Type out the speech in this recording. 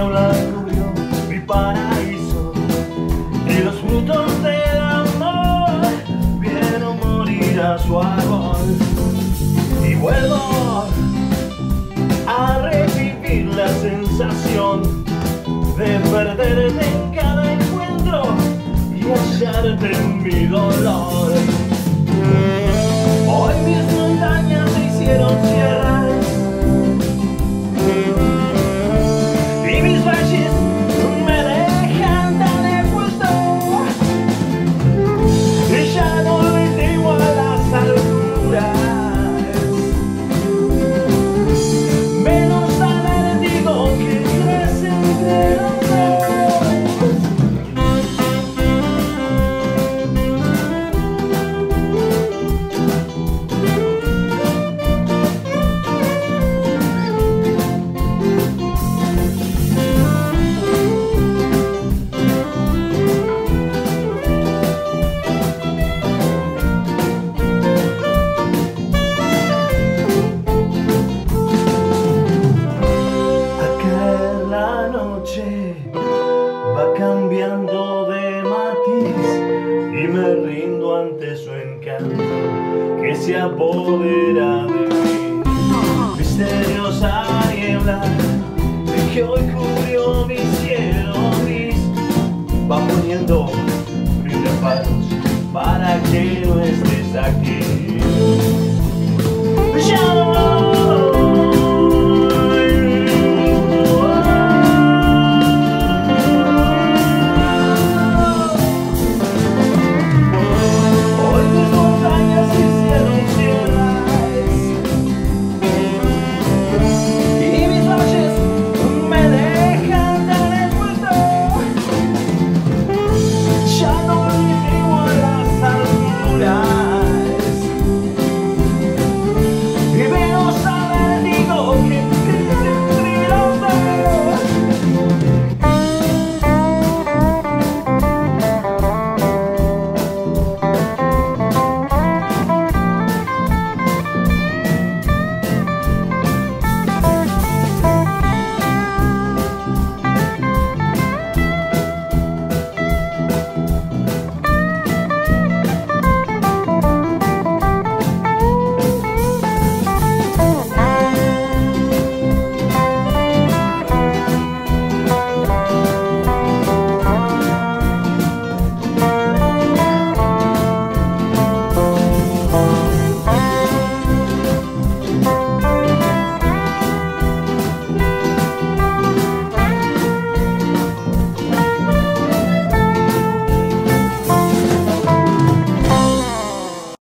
niebla cubrió mi paraíso y los frutos del amor vieron morir a su árbol. Y vuelvo a revivir la sensación de perderte en cada encuentro y hallarte en mi dolor. Hoy mis montañas se hicieron sierras y mis valles me dejan tan expuesto, y ya no le temo a las alturas, menos al vértigo que crece entre los va cambiando de matiz y me rindo ante su encanto que se apodera